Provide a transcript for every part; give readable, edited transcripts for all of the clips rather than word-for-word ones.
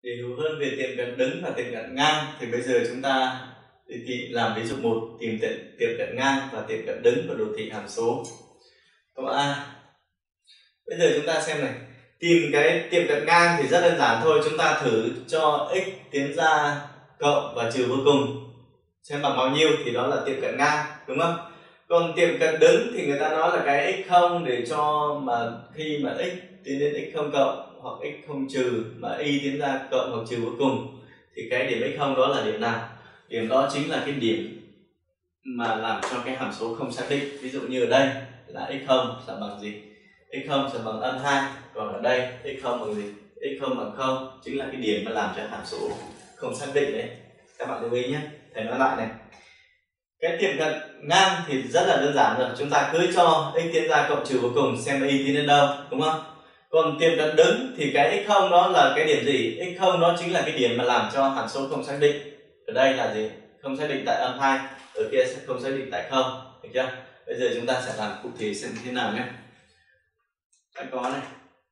Để hiểu hơn về tiệm cận đứng và tiệm cận ngang thì bây giờ chúng ta đi làm ví dụ 1, tìm tiệm cận ngang và tiệm cận đứng của đồ thị hàm số. Câu A. Bây giờ chúng ta xem này, tìm cái tiệm cận ngang thì rất đơn giản thôi, chúng ta thử cho x tiến ra cộng và trừ vô cùng xem bằng bao nhiêu thì đó là tiệm cận ngang, đúng không? Còn tiệm cận đứng thì người ta nói là cái x0 để cho mà khi mà x tiến đến x0 cộng hoặc x0 trừ mà y tiến ra cộng hoặc trừ vô cùng thì cái điểm x0 đó là điểm nào? Điểm đó chính là cái điểm mà làm cho cái hàm số không xác định. Ví dụ như ở đây là x0 sẽ bằng gì? x0 sẽ bằng âm 2, còn ở đây x0 bằng gì? x0 bằng 0, chính là cái điểm mà làm cho hàm số không xác định đấy. Các bạn lưu ý nhé. Thầy nói lại này. Cái tiệm cận ngang thì rất là đơn giản rồi, chúng ta cứ cho x tiến ra cộng trừ vô cùng xem y tiến đến đâu, đúng không? Còn tiệm cận đứng thì cái x0 đó là cái điểm gì? x0 đó chính là cái điểm mà làm cho hàm số không xác định. Ở đây là gì? Không xác định tại âm 2, ở kia sẽ không xác định tại 0, được chưa? Bây giờ chúng ta sẽ làm cụ thể xem thế nào nhé. Ta có này.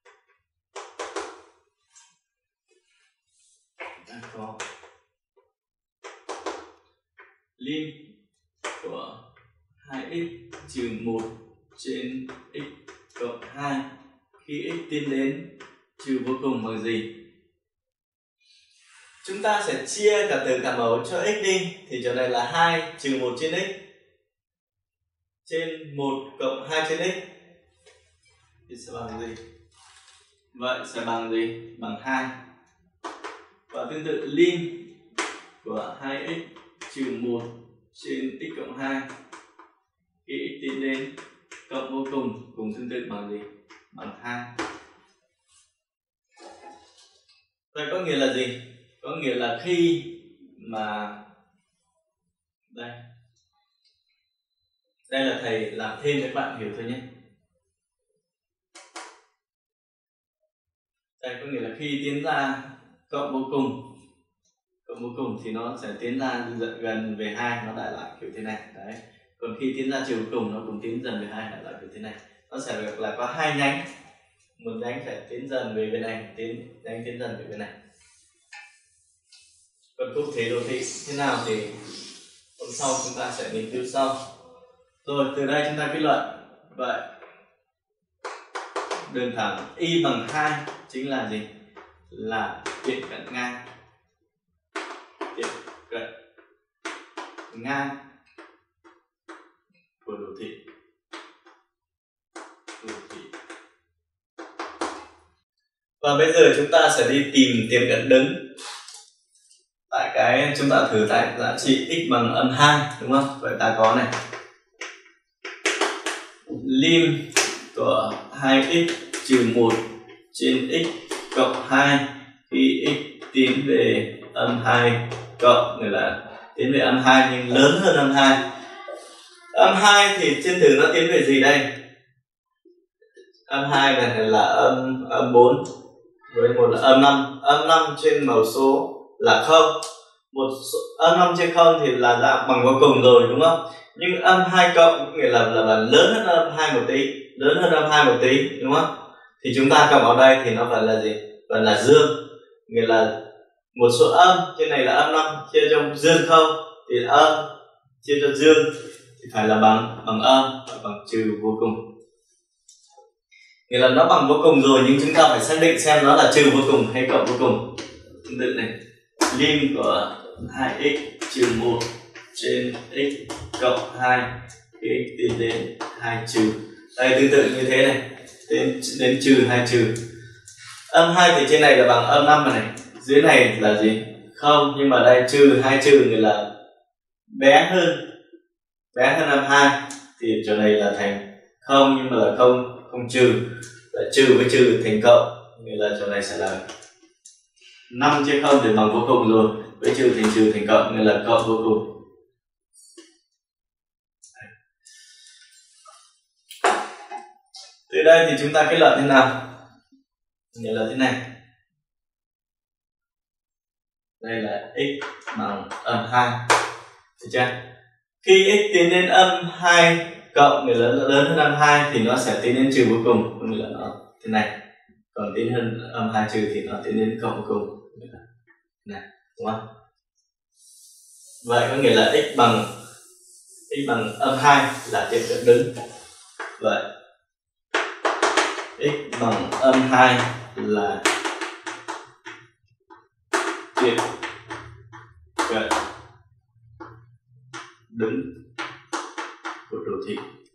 Ta có lim của 2x trừ 1 trên x cộng 2 khi x tiến đến trừ vô cùng bằng gì? Chúng ta sẽ chia cả tử cả mẫu cho x đi, thì chỗ này là 2 trừ 1 trên x trên 1 cộng 2 trên x thì sẽ bằng gì? Vậy sẽ bằng gì? Bằng 2. Và tương tự lim của 2x trừ 1 trên x cộng 2 khi x tiến đến cộng vô cùng cùng tương tự bằng gì? Bằng 2. Vậy có nghĩa là gì? Có nghĩa là khi mà đây là thầy làm thêm để các bạn hiểu thôi nhé. Đây có nghĩa là khi tiến ra cộng vô cùng thì nó sẽ tiến ra gần về 2, nó đại lại kiểu thế này. Đấy. Còn khi tiến ra trừ vô cùng nó cũng tiến dần về 2, đại lại kiểu thế này. Nó sẽ là có 2 nhánh. Một nhánh sẽ tiến dần về bên này, nhánh tiến dần về bên này. Còn cụ thể đồ thị thế nào thì hôm sau chúng ta sẽ nghiên cứu sau. Rồi từ đây chúng ta kết luận. Vậy đường thẳng y bằng 2 chính là gì? Là tiệm cận ngang. Tiệm cận ngang của đồ thị. Và bây giờ chúng ta sẽ đi tìm tiệm cận đứng. Tại cái chúng ta thử tại giá trị x bằng âm 2, đúng không? Vậy ta có này. Lim của 2x trừ 1 trên x cộng 2 khi x tiến về âm 2 cộng, nghĩa là tiến về âm 2 nhưng lớn hơn âm 2. Âm 2 thì trên thử nó tiến về gì đây? Âm 2 này là âm 4 với một là âm 5. Âm 5 trên mẫu số là 0. Âm 5 trên 0 thì là đã bằng vô cùng rồi, đúng không? Nhưng âm 2 cộng nghĩa là lớn hơn âm 2 một tí, lớn hơn âm 2 một tí, đúng không? Thì chúng ta cộng vào đây thì nó phải là gì? Phải là dương. Nghĩa là một số âm, trên này là âm 5 chia cho dương 0 thì âm chia cho dương thì phải là bằng âm và bằng trừ vô cùng. Nghĩa là nó bằng vô cùng rồi nhưng chúng ta phải xác định xem nó là trừ vô cùng hay cộng vô cùng. Tương tự này, lim của 2x trừ 1 trên x cộng 2 khi x tiến đến 2 trừ. Đây tương tự như thế này, đến trừ 2 trừ. Âm 2 thì trên này là bằng âm 5 này, dưới này là gì? Không, nhưng mà đây trừ 2 trừ nghĩa là bé hơn âm 2 thì chỗ này là thành 0 nhưng mà là không trừ, là trừ với trừ thành cộng, nghĩa là chỗ này sẽ là 5 chia 0 thì bằng vô cùng rồi, với trừ thành cộng nghĩa là cộng vô cùng. Từ đây thì chúng ta kết luận thế nào? Nghĩa là thế này. Đây là x bằng âm 2. Được chưa? Khi x tiến đến âm 2 cộng nghĩa là lớn hơn âm 2 thì nó sẽ tiến đến trừ vô cùng, nghĩa là nó thế này. Còn tiến hơn âm 2 trừ thì nó tiến đến cộng vô cùng. này, đúng không? Vậy có nghĩa là x bằng âm 2 là tiệm cận đứng. Vậy x bằng âm 2 là tiệm cận đứng của đồ thị.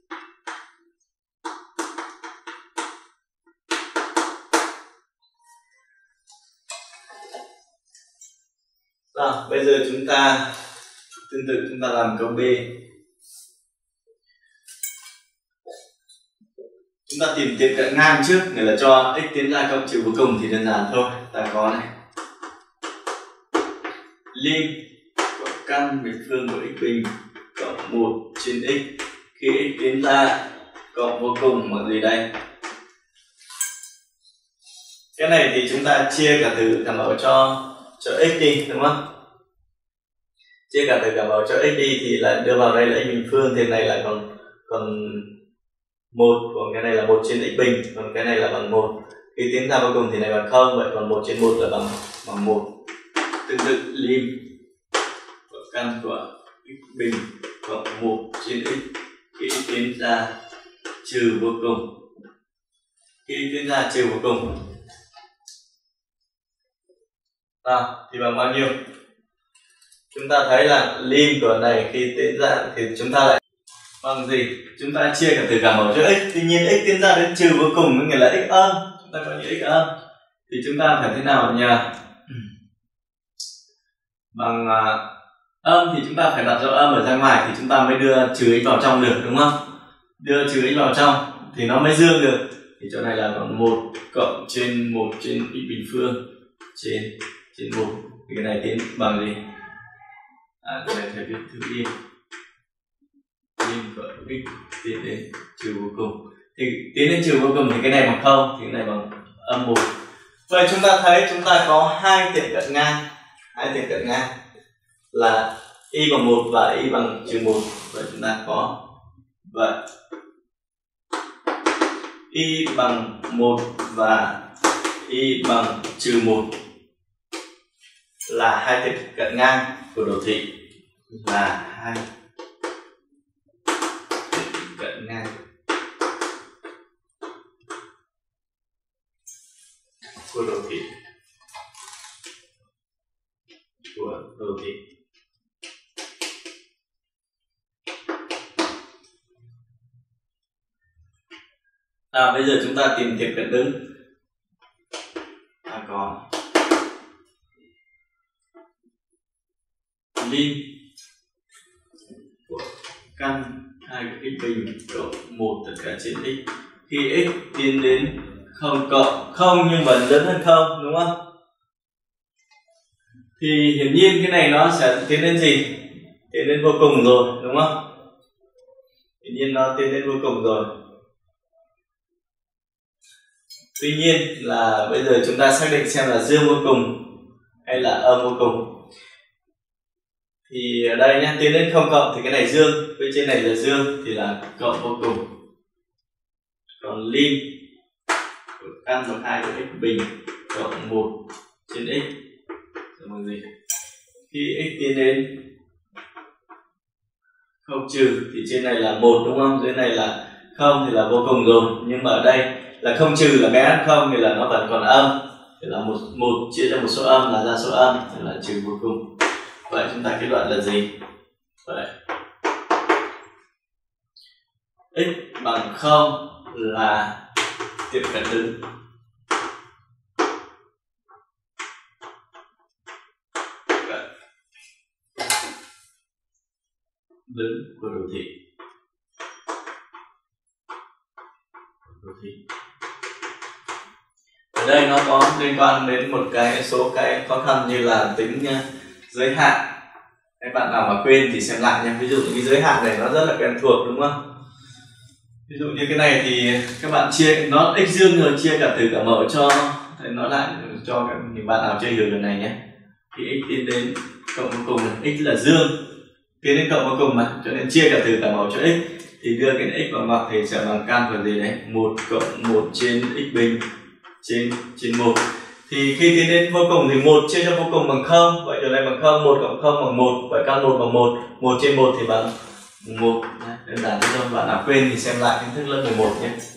Bây giờ chúng ta tương tự chúng ta làm câu B. Chúng ta tìm tiệm cận ngang trước, nghĩa là cho x tiến ra cộng trừ vô cùng thì đơn giản thôi. Ta có này lim của căn bình phương của x bình cộng 1 trên x khi x tiến ra cộng vô cùng bằng gì đây? Cái này thì chúng ta chia cả từ cả mẫu cho x đi, đúng không? Chia cả từ cả mẫu cho x đi thì là đưa vào đây là x bình phương, thì này lại còn 1, còn cái này là 1 trên x bình, còn cái này là bằng 1. Khi tiến ra vô cùng thì này bằng 0, vậy còn 1 trên 1 là bằng 1. Tương tự lim của căn của x bình cộng 1 trên x khi x tiến ra trừ vô cùng. Khi x tiến ra trừ vô cùng thì bằng bao nhiêu? Chúng ta thấy là lim của này khi tiến ra thì chúng ta lại bằng gì? Chúng ta chia cả từ cả mẫu cho x. Tuy nhiên x tiến ra đến trừ vô cùng có nghĩa là x âm. Chúng ta có như x âm thì chúng ta phải thế nào nhỉ? Bằng âm thì chúng ta phải đặt dấu âm ở ra ngoài thì chúng ta mới đưa trừ x vào trong được, đúng không? Đưa trừ x vào trong thì nó mới dương được. Thì chỗ này là còn 1 cộng trên 1 trên x bình phương trên 1. Thì cái này tiến bằng gì? Cái này phải viết thứ im của x tiến đến trừ vô cùng. Thì tiến đến trừ vô cùng thì cái này bằng 0, thì cái này bằng âm 1. Vậy chúng ta thấy chúng ta có hai tiệm cận ngang là y bằng 1 và y bằng trừ 1. Vậy chúng ta có vậy y bằng 1 và y bằng trừ 1 là hai tiệm cận ngang của đồ thị, là hai tiệm cận ngang của đồ thị. Bây giờ chúng ta tìm tiệm cận đứng. Có lim của căn 2 của x bình cộng 1 tất cả trên x khi x tiến đến 0 cộng 0 nhưng vẫn lớn hơn 0, đúng không? Thì hiển nhiên cái này nó sẽ tiến đến gì? Tiến đến vô cùng rồi, đúng không? Hiển nhiên nó tiến đến vô cùng rồi. Tuy nhiên là bây giờ chúng ta xác định xem là dương vô cùng hay là âm vô cùng. Thì ở đây nhé, tiến đến 0 cộng thì cái này dương, bên trên này là dương thì là cộng vô cùng. Còn lim của căn bằng 2 của x bình cộng 1 trên x bằng gì? Khi x tiến đến 0 trừ thì trên này là 1, đúng không? Dưới này là 0 thì là vô cùng rồi. Nhưng mà ở đây là 0 trừ là bé hơn 0 thì là nó vẫn còn âm. Thì là 1 chia cho một số âm là ra số âm, thì là trừ vô cùng. Vậy chúng ta kết luận là gì? Vậy x bằng 0 là tiệm cận đứng. Đứng của đồ thị. Ở đây nó có liên quan đến một số cái khó khăn như là tính giới hạn. Các bạn nào mà quên thì xem lại nha. Ví dụ cái giới hạn này nó rất là quen thuộc, đúng không? Ví dụ như cái này thì các bạn chia nó x dương rồi, chia cả từ cả mẫu cho nó lại cho những bạn nào chưa hiểu điều này nhé. Thì x tiến đến cộng vô cùng này, x là dương tiến đến cộng vô cùng mà, cho nên chia cả từ cả mẫu cho x thì đưa cái x vào ngoặc thì sẽ bằng căn của gì đấy? 1 cộng 1 trên x bình trên 1. Thì khi tiến đến vô cùng thì 1 chia cho vô cùng bằng 0. Vậy điều này bằng 0, 1 cộng 0 bằng 1. Vậy căn 1 bằng 1. 1 trên 1 thì bằng 1. Đơn giản thế thôi. Bạn nào quên thì xem lại kiến thức lớp 11 nhé.